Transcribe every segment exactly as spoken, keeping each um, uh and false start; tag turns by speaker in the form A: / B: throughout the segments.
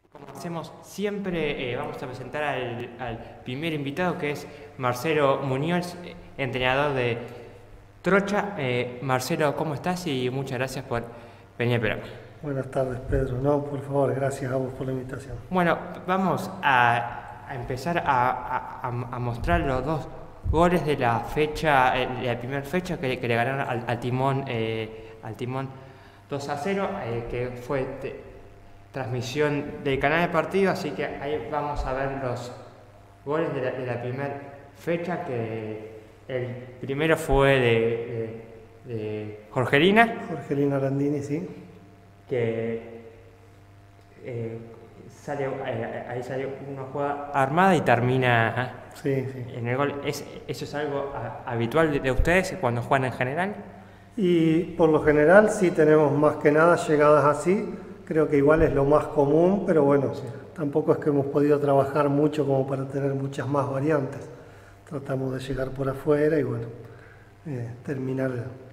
A: Como hacemos siempre, eh, vamos a presentar al, al primer invitado, que es Marcelo Muñoz, eh, entrenador de Trocha. Eh, Marcelo, ¿cómo estás? Y muchas gracias por venir al programa.
B: Buenas tardes, Pedro. No, por favor, gracias a vos por la invitación.
A: Bueno, vamos a, a empezar a, a, a mostrar los dos goles de la fecha, eh, de la primera fecha que, que le ganaron al, al Timón, eh, al Timón dos a cero, eh, que fue te, transmisión del canal de partido, así que ahí vamos a ver los goles de la, de la primera fecha, que el primero fue de, de, de Jorgelina.
B: Jorgelina Landini, sí.
A: Que eh, sale, eh, ahí sale una jugada armada y termina
B: sí, sí.
A: en el gol. ¿Es, ¿Eso es algo a, habitual de, de ustedes cuando juegan en general?
B: Y por lo general sí tenemos más que nada llegadas así. Creo que igual es lo más común, pero bueno, sí. Tampoco es que hemos podido trabajar mucho como para tener muchas más variantes. Tratamos de llegar por afuera y bueno, eh, terminar.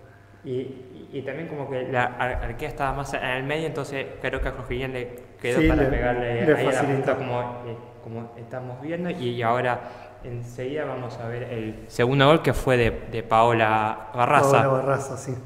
A: Y, y también como que la arquea estaba más en el medio, entonces creo que a Jorgelina le quedó
B: sí,
A: para
B: le,
A: pegarle
B: le
A: ahí a la punta, como, eh, como estamos viendo. Y ahora enseguida vamos a ver el segundo gol, que fue de, de Paola Barraza.
B: Paola Barraza, sí.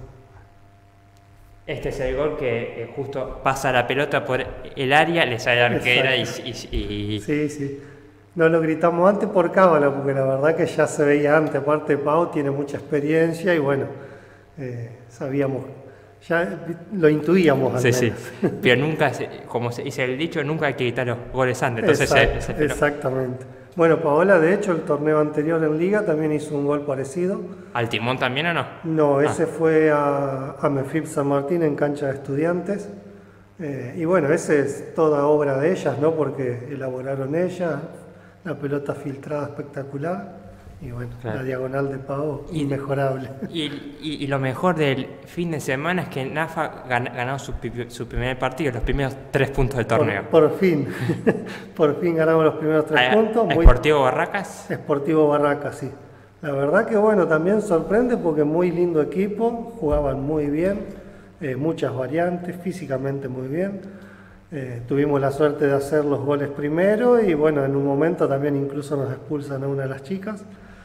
A: Este es el gol que eh, justo pasa la pelota por el área, le sale la arquera y, y, y...
B: Sí, sí. No lo gritamos antes por cábala, porque la verdad que ya se veía antes. Aparte, Pau tiene mucha experiencia y bueno, eh, sabíamos, ya lo intuíamos al
A: sí,
B: menos.
A: Sí, pero nunca, como se dice el dicho, nunca hay que gritar los goles antes. Entonces
B: Exacto,
A: se, se
B: exactamente. Bueno, Paola, de hecho, el torneo anterior en Liga también hizo un gol parecido.
A: ¿Al Timón también o no?
B: No, ese
A: ah.
B: fue a, a Mefib San Martín en cancha de Estudiantes. Eh, y bueno, ese es toda obra de ellas, ¿no? Porque elaboraron ellas, la pelota filtrada espectacular. Y bueno, claro. La diagonal de Pau, inmejorable.
A: Y, y, y lo mejor del fin de semana es que Nafa gan, ganó su, su primer partido, los primeros tres puntos del torneo.
B: Por, por fin, por fin ganamos los primeros tres
A: ¿A,
B: puntos.
A: Muy, ¿Sportivo Barracas?
B: Sportivo Barracas, sí. La verdad que bueno, también sorprende porque muy lindo equipo, jugaban muy bien, eh, muchas variantes, físicamente muy bien. Eh, tuvimos la suerte de hacer los goles primero y bueno, en un momento también incluso nos expulsan a una de las chicas.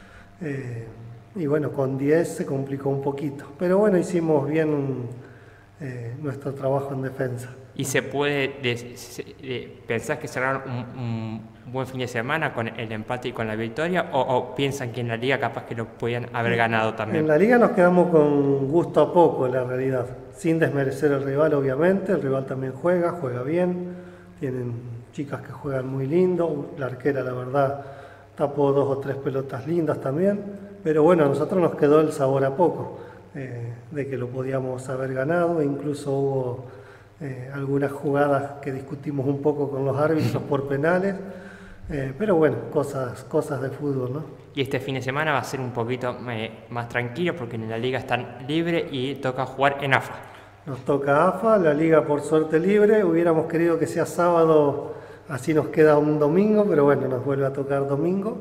B: Eh, y bueno, con diez se complicó un poquito, pero bueno, hicimos bien un, eh, nuestro trabajo en defensa.
A: ¿Y se puede de, de, pensar que cerraron un, un buen fin de semana con el empate y con la victoria, o, o piensan que en la liga capaz que lo podían haber ganado también?
B: En la liga nos quedamos con gusto a poco, la realidad, sin desmerecer al rival, obviamente. El rival también juega, juega bien, tienen chicas que juegan muy lindo, la arquera, la verdad, tapó dos o tres pelotas lindas también, pero bueno, a nosotros nos quedó el sabor a poco, eh, de que lo podíamos haber ganado. Incluso hubo eh, algunas jugadas que discutimos un poco con los árbitros por penales, eh, pero bueno, cosas, cosas de fútbol, ¿no?
A: Y este fin de semana va a ser un poquito eh, más tranquilo porque en la liga están libres y toca jugar en A F A.
B: Nos toca A F A, la liga por suerte libre, hubiéramos querido que sea sábado. Así nos queda un domingo, pero bueno, nos vuelve a tocar domingo.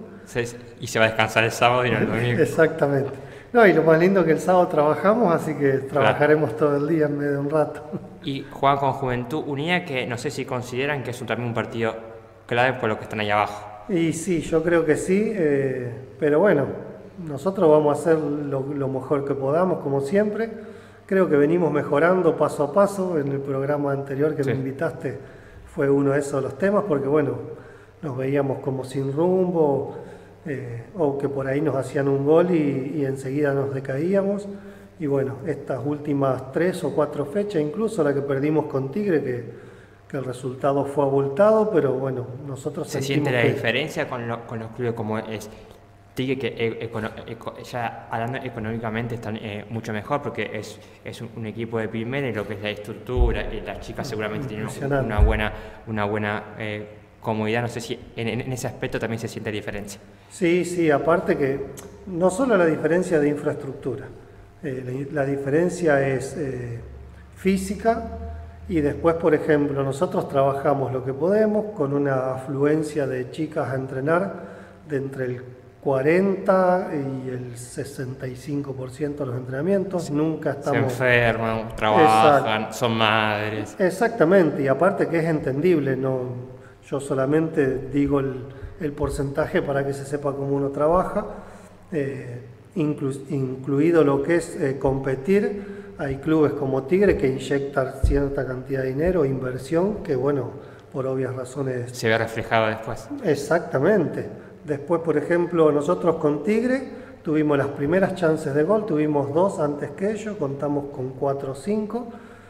A: Y se va a descansar el sábado y no el domingo.
B: Exactamente. No, y lo más lindo es que el sábado trabajamos, así que trabajaremos claro. todo el día en vez de un rato.
A: Y juegan con Juventud Unida, que no sé si consideran que es un, también un partido clave por lo que están ahí abajo.
B: Y sí, yo creo que sí, eh, pero bueno, nosotros vamos a hacer lo, lo mejor que podamos, como siempre. Creo que venimos mejorando paso a paso. En el programa anterior que sí. me invitaste fue uno de esos los temas, porque bueno, nos veíamos como sin rumbo, eh, o que por ahí nos hacían un gol y, y enseguida nos decaíamos. Y bueno, estas últimas tres o cuatro fechas, incluso la que perdimos con Tigre, que, que el resultado fue abultado, pero bueno, nosotros
A: ¿Se siente la que... diferencia con, lo, con los clubes como es Tigre, que econo, eco, ya hablando económicamente están eh, mucho mejor, porque es, es un, un equipo de primera y lo que es la estructura, y las chicas seguramente tienen una buena, una buena eh, comodidad? No sé si en, en ese aspecto también se siente diferencia.
B: Sí, sí, aparte que no solo la diferencia de infraestructura, eh, la, la diferencia es eh, física, y después, por ejemplo, nosotros trabajamos lo que podemos con una afluencia de chicas a entrenar de entre el cuarenta y el sesenta y cinco por ciento de los entrenamientos. Nunca estamos...
A: Se enferman, trabajan, Exacto. son madres.
B: Exactamente, y aparte que es entendible, no, yo solamente digo el, el porcentaje para que se sepa cómo uno trabaja, eh, inclu, incluido lo que es eh, competir. Hay clubes como Tigre que inyectan cierta cantidad de dinero, inversión, que bueno, por obvias razones...
A: Se ve reflejado después.
B: Exactamente. Después, por ejemplo, nosotros con Tigre tuvimos las primeras chances de gol, tuvimos dos antes que ellos, contamos con cuatro o cinco.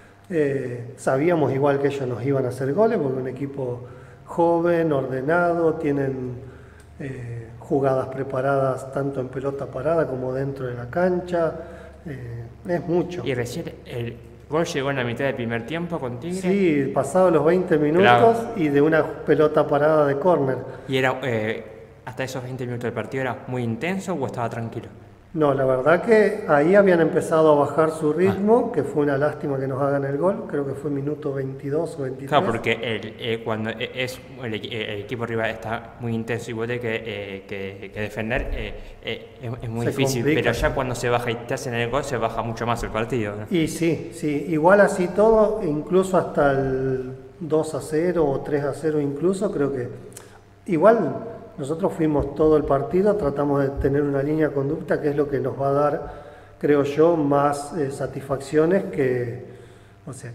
B: Eh, sabíamos igual que ellos nos iban a hacer goles, porque un equipo joven, ordenado, tienen eh, jugadas preparadas tanto en pelota parada como dentro de la cancha. Eh, es mucho.
A: Y recién el gol llegó en la mitad del primer tiempo con Tigre.
B: Sí, pasados los veinte minutos, claro. Y de una pelota parada de córner.
A: ¿Y era eh, hasta esos veinte minutos del partido era muy intenso o estaba tranquilo?
B: No, la verdad que ahí habían empezado a bajar su ritmo, ah. que fue una lástima que nos hagan el gol, creo que fue minuto veintidós o veintitrés.
A: Claro, porque el, eh, cuando es, el, el equipo rival está muy intenso y vos tenés que, eh, que, que defender, eh, eh, es, es muy se difícil, complica. Pero ya cuando se baja y te hacen el gol, se baja mucho más el partido, ¿no?
B: Y sí, sí, igual así todo, incluso hasta el dos a cero o tres a cero incluso, creo que igual... Nosotros fuimos todo el partido, tratamos de tener una línea de conducta que es lo que nos va a dar, creo yo, más eh, satisfacciones que, o sea,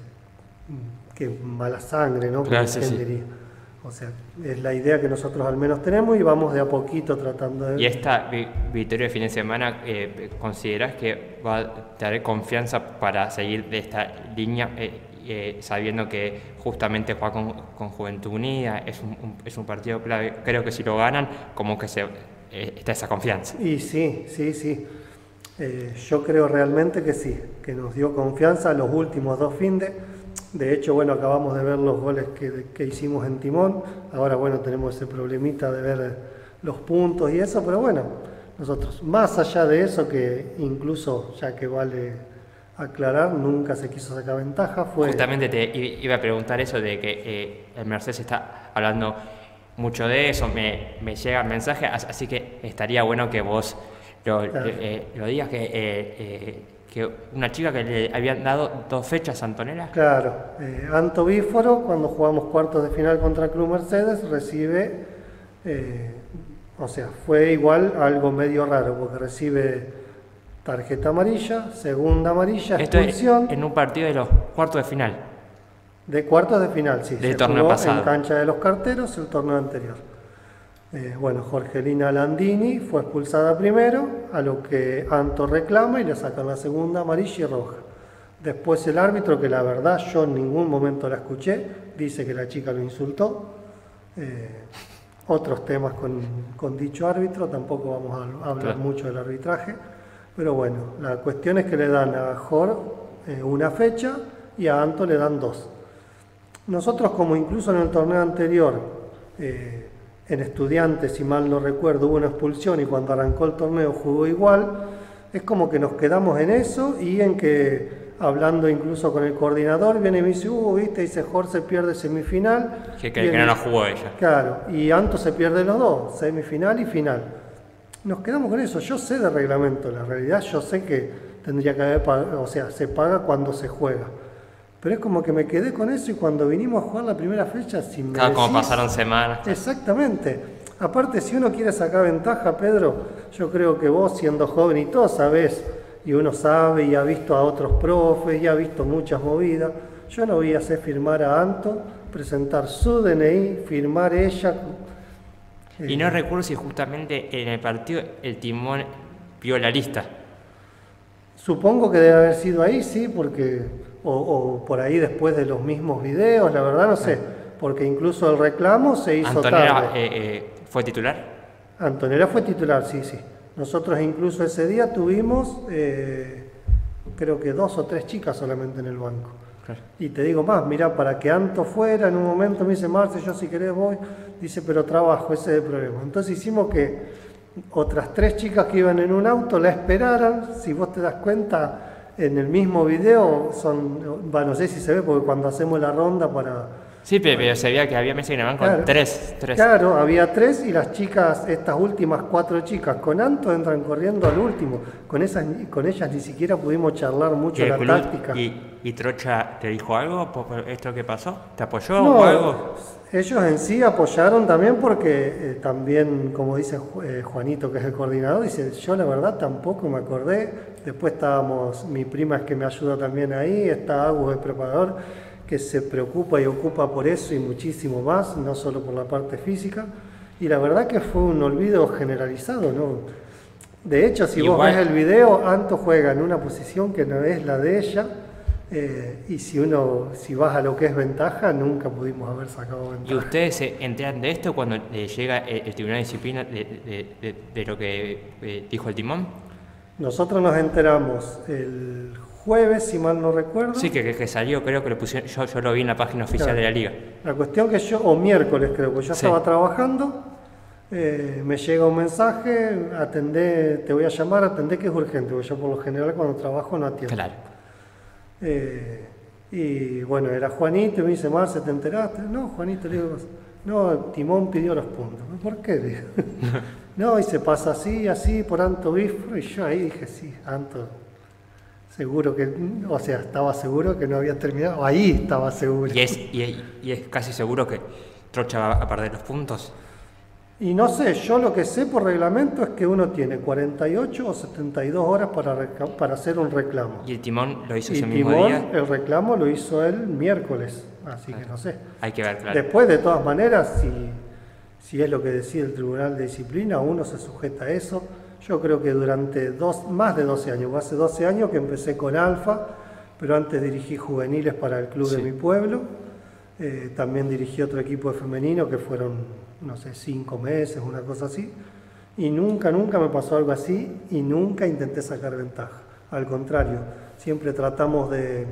B: que mala sangre, ¿no?
A: Claro, sí, sí.
B: O sea, es la idea que nosotros al menos tenemos y vamos de a poquito tratando de...
A: ¿Y esta victoria de fin de semana eh, considerás que va a tener confianza para seguir de esta línea? Eh, Eh, sabiendo que justamente juega con, con Juventud Unida, es un, un, es un partido clave, creo que si lo ganan, como que se, eh, está esa confianza.
B: Y sí, sí, sí, eh, yo creo realmente que sí, que nos dio confianza los últimos dos findes. De hecho, bueno, acabamos de ver los goles que, que hicimos en Timón, ahora bueno, tenemos ese problemita de ver los puntos y eso, pero bueno, nosotros, más allá de eso, que incluso ya que vale... aclarar, nunca se quiso sacar ventaja. Fue...
A: Justamente te iba a preguntar eso de que eh, el Mercedes está hablando mucho de eso, me, me llega el mensaje, así que estaría bueno que vos lo, claro. eh, lo digas, que, eh, eh, que una chica que le habían dado dos fechas a Antonella.
B: Claro, eh, Anto Bíforo, cuando jugamos cuartos de final contra el Club Mercedes, recibe, eh, o sea, fue igual algo medio raro, porque recibe... tarjeta amarilla, segunda amarilla, expulsión.
A: Esto en un partido de los cuartos de final.
B: De cuartos de final, sí.
A: Del torneo pasado.
B: En cancha de los Carteros, el torneo anterior. Eh, bueno, Jorgelina Landini fue expulsada primero, a lo que Anto reclama y le sacan la segunda amarilla y roja. Después el árbitro, que la verdad yo en ningún momento la escuché, dice que la chica lo insultó. Eh, otros temas con, con dicho árbitro, tampoco vamos a hablar claro. mucho del arbitraje. Pero bueno, la cuestión es que le dan a Jor eh, una fecha y a Anto le dan dos. Nosotros, como incluso en el torneo anterior, eh, en Estudiantes, si mal no recuerdo, hubo una expulsión y cuando arrancó el torneo jugó igual, es como que nos quedamos en eso y en que, hablando incluso con el coordinador, viene y me dice, uh, viste, dice, Jor se pierde semifinal.
A: Que, que, que no la jugó ella.
B: Claro, y Anto se pierde los dos, semifinal y final. Nos quedamos con eso. Yo sé de reglamento, la realidad yo sé que tendría que haber pagado, o sea, se paga cuando se juega. Pero es como que me quedé con eso y cuando vinimos a jugar la primera fecha, si me
A: claro,
B: decís,
A: como pasaron semanas.
B: Exactamente. Aparte, si uno quiere sacar ventaja, Pedro, yo creo que vos siendo joven y todo sabés, y uno sabe y ha visto a otros profes y ha visto muchas movidas. Yo no voy a hacer firmar a Anto, presentar su D N I, firmar ella.
A: Y no recuerdo si justamente en el partido el timón vio la lista.
B: Supongo que debe haber sido ahí, sí, porque o, o por ahí después de los mismos videos, la verdad no sé, porque incluso el reclamo se hizo
A: Antonella,
B: tarde.
A: Eh, eh, ¿Fue titular?
B: Antonella fue titular, sí, sí. Nosotros incluso ese día tuvimos, eh, creo que dos o tres chicas solamente en el banco. Claro. Y te digo más, mira, para que Anto fuera, en un momento me dice, Marce, yo si querés voy, dice, pero trabajo, ese es el problema. Entonces hicimos que otras tres chicas que iban en un auto la esperaran. Si vos te das cuenta, en el mismo video, son, va, no sé si se ve, porque cuando hacemos la ronda para,
A: Sí, pero, pero se veía que había mesas que ganaban con
B: claro,
A: tres, tres.
B: Claro, había tres y las chicas, estas últimas cuatro chicas con Anto entran corriendo al último. Con esas, con ellas ni siquiera pudimos charlar mucho la táctica.
A: Y, ¿Y Trocha te dijo algo por esto que pasó? ¿Te apoyó
B: no,
A: o algo?
B: Ellos en sí apoyaron también porque eh, también, como dice eh, Juanito, que es el coordinador, dice, yo la verdad tampoco me acordé. Después estábamos, mi prima es que me ayuda también ahí, está Agus, el preparador, que se preocupa y ocupa por eso y muchísimo más, no solo por la parte física. Y la verdad que fue un olvido generalizado, ¿no? De hecho, si Igual. vos ves el video, Anto juega en una posición que no es la de ella. Eh, y si uno, si vas a lo que es ventaja, nunca pudimos haber sacado ventaja.
A: ¿Y ustedes se enteran de esto cuando eh, llega el, el Tribunal de Disciplina de, de, de, de lo que eh, dijo el timón?
B: Nosotros nos enteramos el jueves, si mal no recuerdo.
A: Sí, que, que, que salió, creo que lo pusieron, yo, yo lo vi en la página oficial claro. de la liga.
B: La cuestión que yo, o miércoles creo, que yo sí. estaba trabajando, eh, me llega un mensaje, atendé, te voy a llamar, atendé que es urgente, porque yo por lo general cuando trabajo no atiendo.
A: Claro.
B: Eh, y bueno, era Juanito y me dice, Marce, ¿te enteraste? No, Juanito, le digo, no, Timón pidió los puntos. ¿Por qué? No, y se pasa así, así, por Anto Bifro, y yo ahí dije, sí, Anto, seguro que, o sea, estaba seguro que no había terminado, ahí estaba seguro.
A: ¿Y es, y, y es casi seguro que Trocha va a perder los puntos?
B: Y no sé, yo lo que sé por reglamento es que uno tiene cuarenta y ocho o setenta y dos horas para, para hacer un reclamo.
A: ¿Y el timón lo hizo
B: y
A: ese mismo
B: timón,
A: día?
B: El reclamo lo hizo el miércoles, así claro. que no sé.
A: Hay que ver, claro.
B: Después, de todas maneras, si, si es lo que decide el Tribunal de Disciplina, uno se sujeta a eso. Yo creo que durante dos, más de doce años, hace doce años que empecé con Alfa, pero antes dirigí juveniles para el club sí. de mi pueblo. Eh, también dirigí otro equipo de femenino que fueron, no sé, cinco meses, una cosa así. Y nunca, nunca me pasó algo así y nunca intenté sacar ventaja. Al contrario, siempre tratamos de,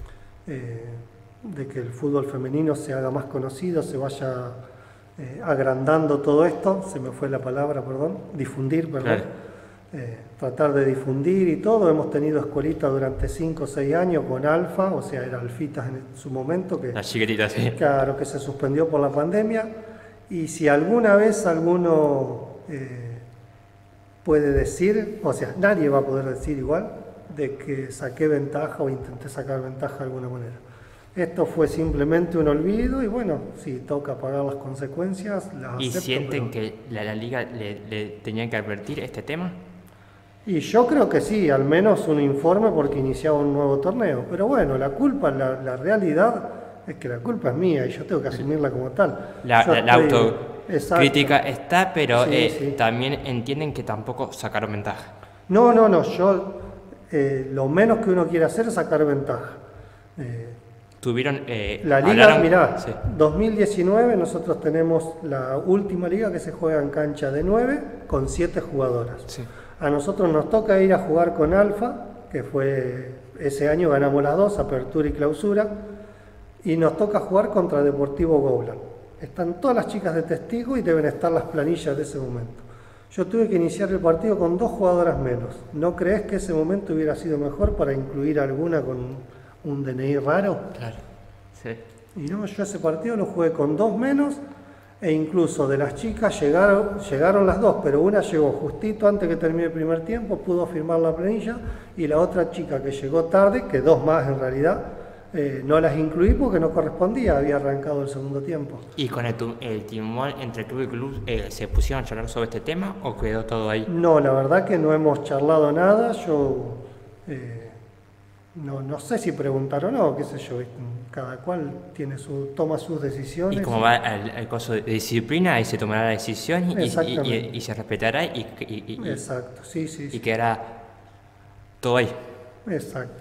B: eh, de que el fútbol femenino se haga más conocido, se vaya eh, agrandando todo esto, se me fue la palabra, perdón, difundir, perdón. Claro. Eh, tratar de difundir y todo. Hemos tenido escuelitas durante cinco o seis años con Alfa, o sea, era Alfitas en su momento, que,
A: la chiquitita, sí.
B: Claro, que se suspendió por la pandemia. Y si alguna vez alguno eh, puede decir, o sea, nadie va a poder decir igual, de que saqué ventaja o intenté sacar ventaja de alguna manera. Esto fue simplemente un olvido y bueno, si toca pagar las consecuencias, las
A: ¿Y
B: acepto,
A: sienten
B: pero...
A: que la, la liga le, le tenía que advertir este tema?
B: Y yo creo que sí, al menos un informe porque iniciaba un nuevo torneo. Pero bueno, la culpa, la, la realidad es que la culpa es mía y yo tengo que asumirla como tal.
A: La, la, la
B: estoy...
A: autocrítica está, pero
B: sí,
A: eh,
B: sí.
A: también entienden que tampoco sacaron ventaja.
B: No, no, no, yo eh, lo menos que uno quiere hacer es sacar ventaja. Eh,
A: Tuvieron... Eh,
B: la liga,
A: hablaron...
B: mirá,
A: sí.
B: dos mil diecinueve nosotros tenemos la última liga que se juega en cancha de nueve con siete jugadoras.
A: Sí.
B: A nosotros nos toca ir a jugar con Alfa, que fue ese año ganamos las dos, apertura y clausura, y nos toca jugar contra Deportivo Goulan. Están todas las chicas de testigo y deben estar las planillas de ese momento. Yo tuve que iniciar el partido con dos jugadoras menos. ¿No crees que ese momento hubiera sido mejor para incluir alguna con un D N I raro?
A: Claro, sí.
B: Y no, yo ese partido lo jugué con dos menos. E incluso de las chicas llegaron, llegaron las dos, pero una llegó justito antes que termine el primer tiempo, pudo firmar la planilla, y la otra chica que llegó tarde, que dos más en realidad, eh, no las incluí porque no correspondía, había arrancado el segundo tiempo.
A: ¿Y con el, el timón entre club y club eh, se pusieron a charlar sobre este tema o quedó todo ahí?
B: No, la verdad que no hemos charlado nada, yo eh, no, no sé si preguntar o no, qué sé yo, cada cual tiene su, toma sus decisiones.
A: Y como va el, el caso de disciplina, ahí se tomará la decisión y, y, y, y se respetará y, y, y,
B: Exacto, sí, sí,
A: y
B: sí.
A: quedará todo ahí.
B: Exacto.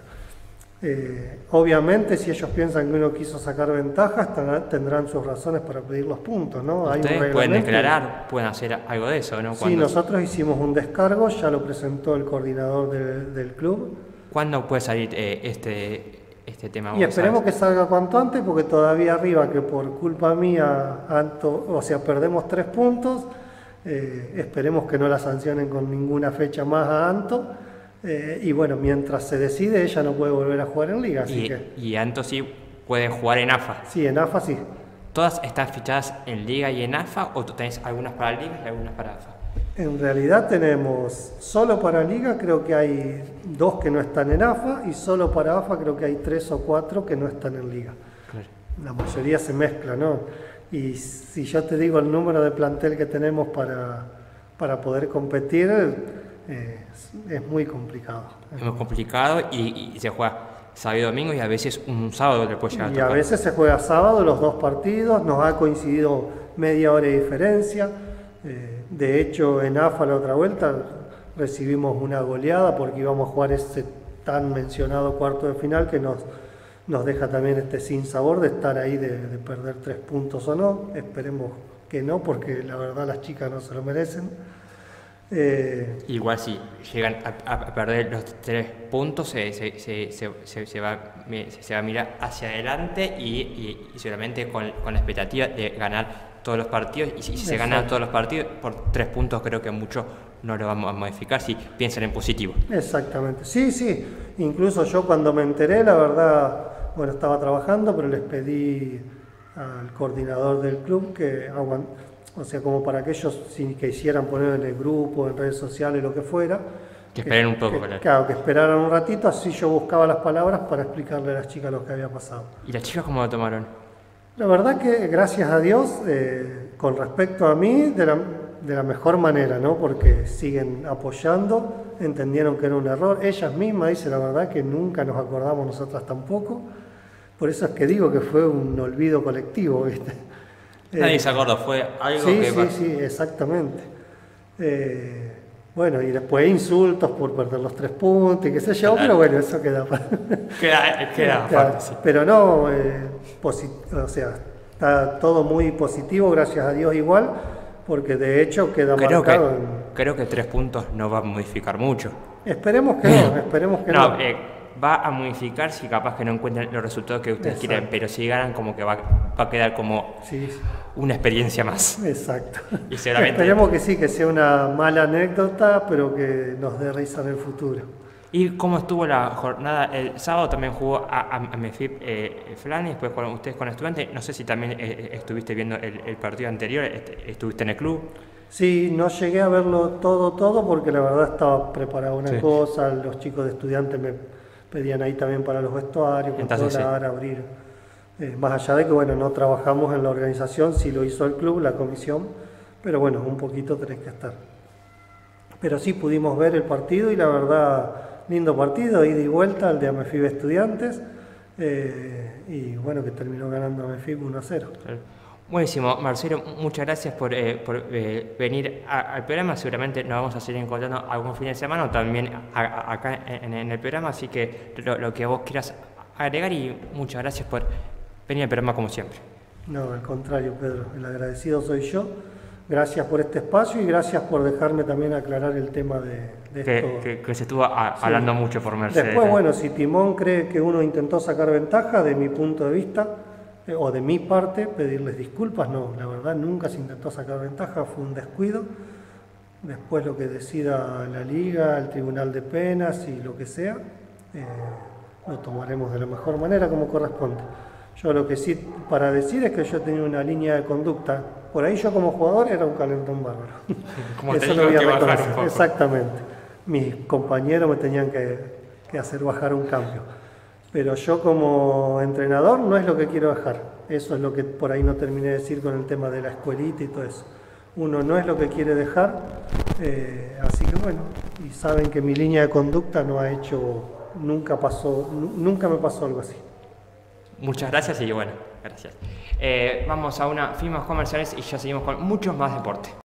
B: Eh, obviamente, si ellos piensan que uno quiso sacar ventajas, tendrán sus razones para pedir los puntos, ¿no? Hay
A: Ustedes
B: un
A: pueden declarar, pueden hacer algo de eso, ¿no?
B: Sí, nosotros hicimos un descargo, ya lo presentó el coordinador de, del club.
A: ¿Cuándo puede salir eh, este, este tema?
B: Y esperemos que salga cuanto antes, porque todavía arriba, que por culpa mía, Anto, o sea, perdemos tres puntos, eh, esperemos que no la sancionen con ninguna fecha más a Anto. Eh, y bueno, mientras se decide, ella no puede volver a jugar en liga, así
A: y,
B: que...
A: Y Anto sí pueden jugar en A F A.
B: Sí, en A F A sí.
A: ¿Todas están fichadas en Liga y en A F A o tenés algunas para Liga y algunas para A F A?
B: En realidad tenemos solo para Liga, creo que hay dos que no están en A F A, y solo para A F A creo que hay tres o cuatro que no están en Liga.
A: Claro.
B: La mayoría se mezcla, ¿no? Y si yo te digo el número de plantel que tenemos para, para poder competir, eh, es, es muy complicado.
A: Es muy complicado y, y se juega sábado y domingo y a veces un sábado le puede llegar a
B: Y
A: tocar.
B: a veces se juega sábado los dos partidos, nos ha coincidido media hora de diferencia. Eh, de hecho, en A F A la otra vuelta recibimos una goleada porque íbamos a jugar ese tan mencionado cuarto de final que nos, nos deja también este sinsabor de estar ahí, de, de perder tres puntos o no. Esperemos que no, porque la verdad las chicas no se lo merecen. Eh,
A: Igual si llegan a, a perder los tres puntos se, se, se, se, se, se, va, se va a mirar hacia adelante y, y, y seguramente con, con la expectativa de ganar todos los partidos, y si, si se ganan todos los partidos por tres puntos creo que mucho no lo vamos a modificar si piensan en positivo.
B: Exactamente, sí, sí, incluso yo cuando me enteré, la verdad, bueno, estaba trabajando, pero les pedí al coordinador del club que aguant, o sea, como para que ellos si que hicieran poner en el grupo, en redes sociales, lo que fuera,
A: que esperen un poco,
B: que, claro, que esperaran un ratito, así yo buscaba las palabras para explicarle a las chicas lo que había pasado.
A: ¿Y las chicas cómo lo tomaron?
B: La verdad que, gracias a Dios, eh, con respecto a mí, de la, de la mejor manera, ¿no? Porque siguen apoyando, entendieron que era un error. Ellas mismas dicen la verdad que nunca nos acordamos nosotras tampoco. Por eso es que digo que fue un olvido colectivo, ¿viste?
A: Nadie
B: eh,
A: se acordó, fue algo
B: sí,
A: que...
B: Sí, sí, sí, exactamente. Eh, bueno, y después insultos por perder los tres puntos y qué sé yo, claro. Pero bueno, eso queda para...
A: queda, queda aparte, sí.
B: Pero no, eh, o sea, está todo muy positivo, gracias a Dios igual, porque de hecho queda
A: creo
B: marcado.
A: Que,
B: en...
A: Creo que tres puntos no va a modificar mucho.
B: Esperemos que no, esperemos que no.
A: no. Eh, va a modificar si capaz que no encuentren los resultados que ustedes Exacto. quieren, pero si ganan como que va, va a quedar como sí, sí. una experiencia más.
B: Exacto.
A: Y seguramente...
B: Esperemos que sí, que sea una mala anécdota, pero que nos dé risa en el futuro.
A: ¿Y cómo estuvo la jornada? El sábado también jugó a, a, a Mefip eh, Flan y después con ustedes con Estudiantes. No sé si también eh, estuviste viendo el, el partido anterior, estuviste en el club.
B: Sí, no llegué a verlo todo, todo, porque la verdad estaba preparada una sí. cosa, los chicos de Estudiantes me pedían ahí también para los vestuarios, controlar, sí. abrir. Eh, más allá de que, bueno, no trabajamos en la organización, sí lo hizo el club, la comisión, pero bueno, un poquito tenés que estar. Pero sí pudimos ver el partido y la verdad, lindo partido, ida y vuelta, el de Amefib Estudiantes, eh, y bueno, que terminó ganando Amefib uno a cero.
A: Buenísimo, Marcelo, muchas gracias por, eh, por eh, venir a, al programa. Seguramente nos vamos a seguir encontrando algún fin de semana o también a, a, acá en, en el programa, así que lo, lo que vos quieras agregar, y muchas gracias por venir al programa como siempre.
B: No, al contrario, Pedro, el agradecido soy yo. Gracias por este espacio y gracias por dejarme también aclarar el tema de, de
A: que,
B: esto.
A: Que, que se estuvo a, sí. hablando mucho por Mercedes.
B: Después, bueno, si Timón cree que uno intentó sacar ventaja, de mi punto de vista, eh, o de mi parte, pedirles disculpas, no, la verdad nunca se intentó sacar ventaja, fue un descuido. Después lo que decida la Liga, el Tribunal de Penas y lo que sea, eh, lo tomaremos de la mejor manera como corresponde. Yo lo que sí para decir es que yo tenía una línea de conducta. Por ahí yo como jugador era un calentón bárbaro.
A: Como
B: Eso lo voy a reconocer. Exactamente. Mis compañeros me tenían que, que hacer bajar un cambio. Pero yo como entrenador no es lo que quiero dejar. Eso es lo que por ahí no terminé de decir con el tema de la escuelita y todo eso. Uno no es lo que quiere dejar. Eh, así que bueno, y saben que mi línea de conducta no ha hecho, nunca pasó, nunca me pasó algo así.
A: Muchas gracias y bueno, gracias. Eh, vamos a una firmas comerciales y ya seguimos con muchos más deportes.